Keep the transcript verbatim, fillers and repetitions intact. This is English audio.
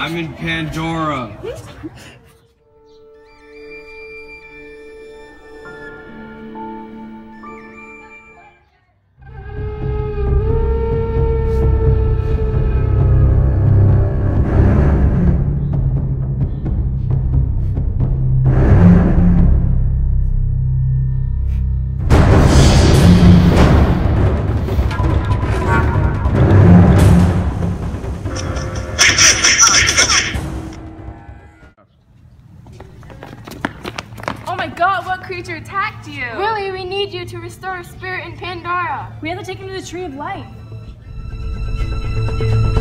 I'm in Pandora. Oh my god, what creature attacked you? Willie, we need you to restore spirit in Pandora. We have to take him to the Tree of Life.